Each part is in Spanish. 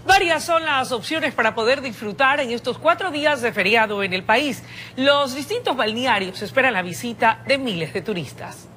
Varias son las opciones para poder disfrutar en estos 4 días de feriado en el país. Los distintos balnearios esperan la visita de miles de turistas.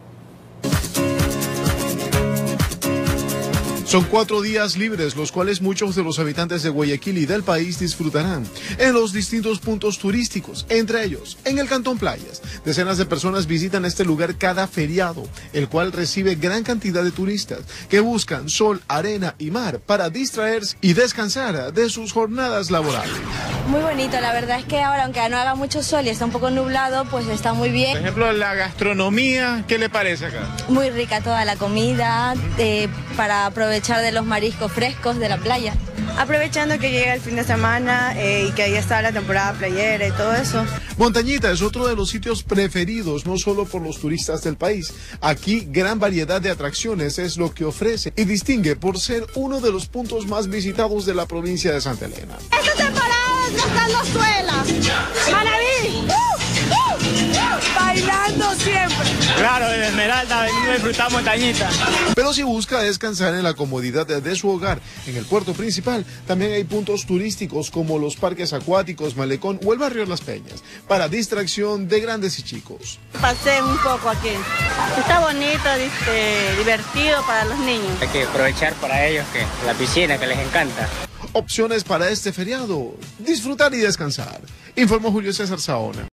Son 4 días libres, los cuales muchos de los habitantes de Guayaquil y del país disfrutarán en los distintos puntos turísticos, entre ellos en el Cantón Playas. Decenas de personas visitan este lugar cada feriado, el cual recibe gran cantidad de turistas que buscan sol, arena y mar para distraerse y descansar de sus jornadas laborales. Muy bonito, la verdad es que ahora, aunque no haga mucho sol y está un poco nublado, pues está muy bien. Por ejemplo, la gastronomía, ¿qué le parece acá? Muy rica toda la comida, para aprovechar de los mariscos frescos de la playa. Aprovechando que llega el fin de semana y que ahí está la temporada playera y todo eso. Montañita es otro de los sitios preferidos, no solo por los turistas del país. Aquí gran variedad de atracciones es lo que ofrece y distingue por ser uno de los puntos más visitados de la provincia de Santa Elena. Esta temporada es gastando suela. ¡Manaví! Bailando siempre. Claro, desde Esmeralda venimos a disfrutar Montañita. Pero si busca descansar en la comodidad de su hogar, en el puerto principal, también hay puntos turísticos como los parques acuáticos, Malecón o el barrio Las Peñas, para distracción de grandes y chicos. Pasé un poco aquí. Está bonito, divertido para los niños. Hay que aprovechar para ellos que la piscina que les encanta. Opciones para este feriado: disfrutar y descansar. Informó Julio César Saona.